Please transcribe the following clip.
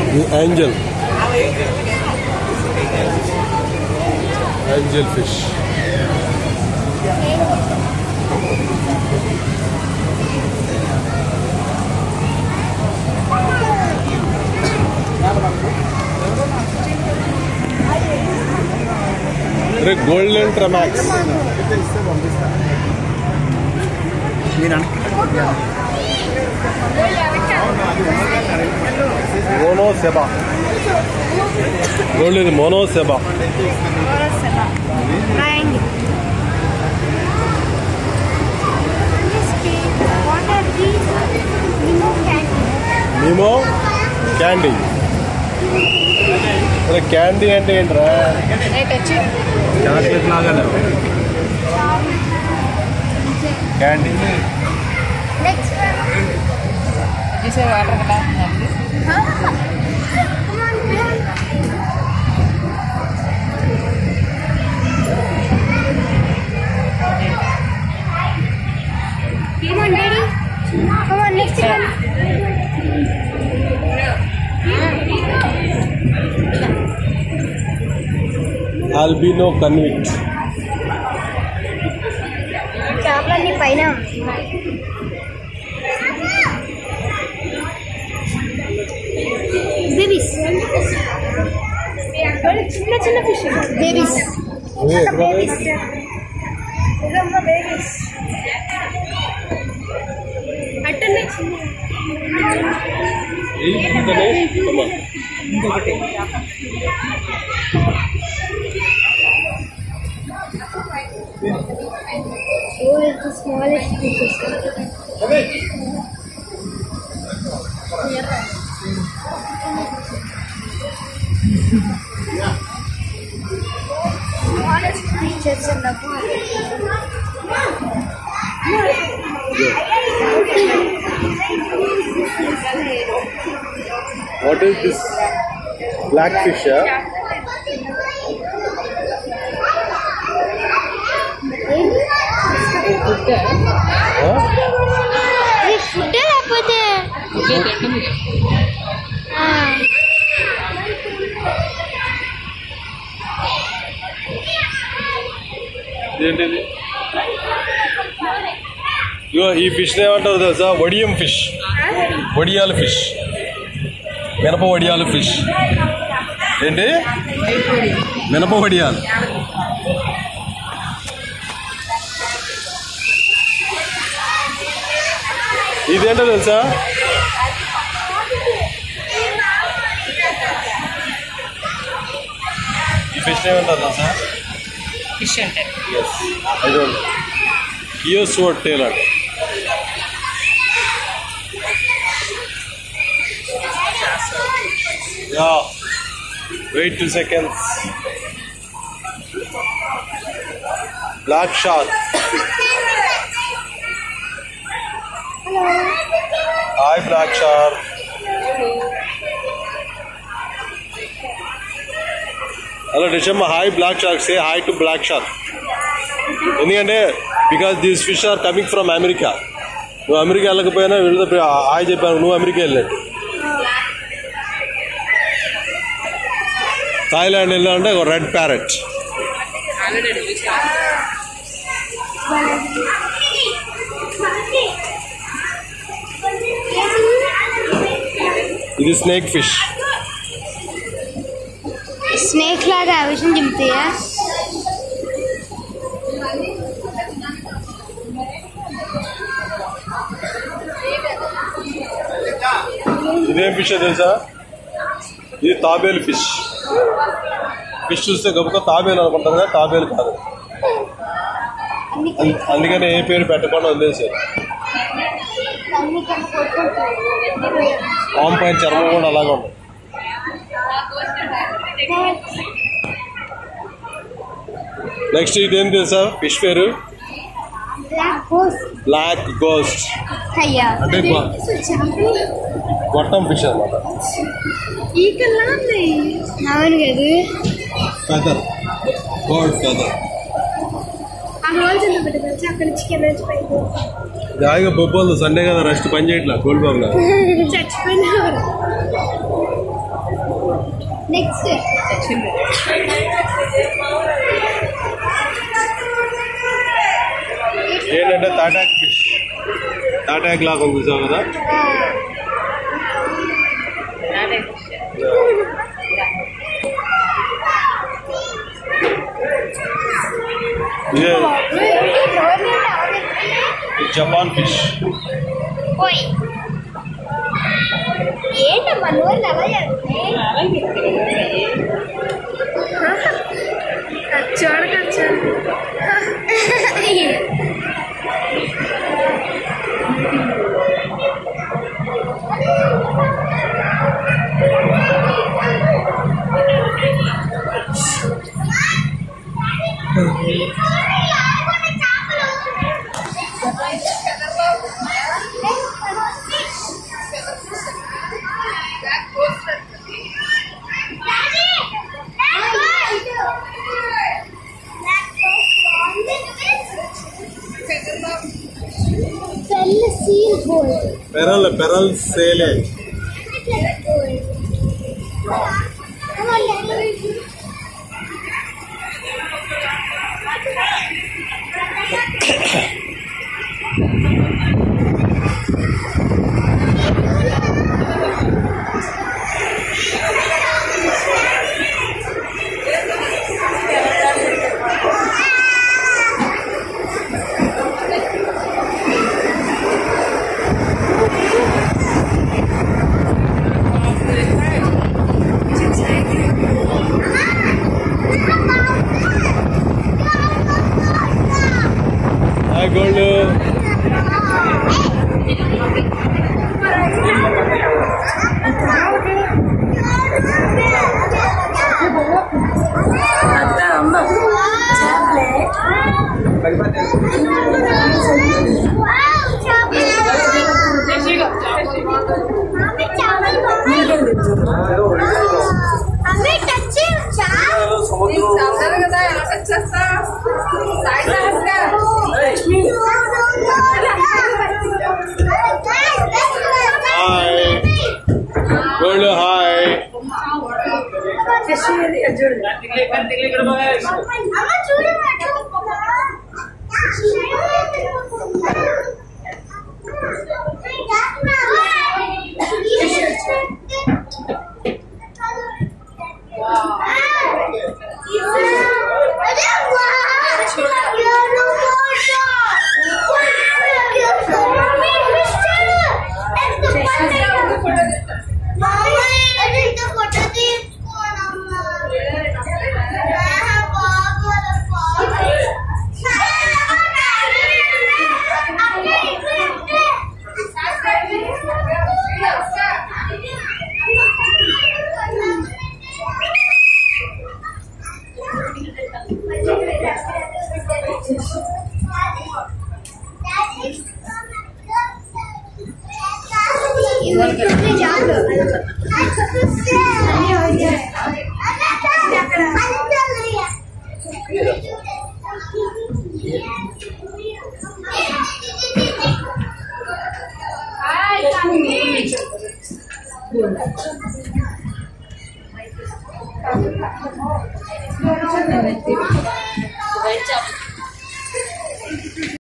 Angel fish. Golden Tramax. Mono Seba. Golden Mono Seba. Nemo Candy. Candy అంటే ఏంట్రా? Chocolate లాగానే. Candy. Next one. This is water glass. Huh? Come on, man. Come on, Daddy. Come on, next one. Albino convict. చేపలన్నీ పైన babies చిన్న చిన్న fish babies babies babies అట్టనే Oh, it's the smallest fishes. Smallest creatures in the water. What is this? Blackfish, yeah? Food లేకపోతే ఏంటిది? ఈ fish ఏమంటారు తెలుసా? వడియం ఫిష్, వడియాల ఫిష్, మినప వడియాల ఫిష్. ఏంటి? మినప వడియాలు. ఇదేంటో తెలుసా? ఈ ఫిష్ ఏమంటారు తెలుసా? ఫిష్ అంటే ఐ డోంట్ నో. కియోస్వర్డ్ టేల్ అంట. Yeah, wait 2 seconds. Black shark. Hi, black shark. Hello, Rishama. Hi, black shark. Say hi to black shark. ఎందుకంటే because these fish are coming from America. నువ్వు America వెళ్ళకపోయినా వీళ్ళతో hi చెప్పాను. నువ్వు America వెళ్ళాడు. Thailand వెళ్ళాలంటే ఒక రెడ్ ప్యారెట్. ఇది స్నేక్ ఫిష్. స్నేక్ లాగా విషయం చెప్తాయా? ఇదేం ఫిష్ తెలుసా? ఇది తాబేలు ఫిష్. ఫిష్ చూస్తే గొప్ప తాబేలు అనుకుంటారు కదా, తాబేలు కాదు. అందుకని ఏ పేరు పెట్టకుండా వదిలేసారు. పాము పైన చర్మం కూడా అలాగే ఉంది. నెక్స్ట్ ఇదేం తెలుసా ఫిష్ పేరు? Black ghost. అంటే గొట్టం ఫిష్ అన్నమాట. అవును కదా. Feather, bird feather. అక్కడ చికెన్ జాయిగా బొబ్బోలు సండే కదా రెస్ట్ పని చేయట్లా గోల్డ్ బాబులా చచ్చిపోయినారు. నెక్స్ట్ ఏంటంటే తాటాక్ ఫిష్. తాటాక్ లాగా ఉంది చూసావు కదా. ఇదే జపాన్ ఫిష్. ఏంటమ్మా నువ్వు చూడకొచ్చు. పెరల్ సేలే. Gold gold hi. You want to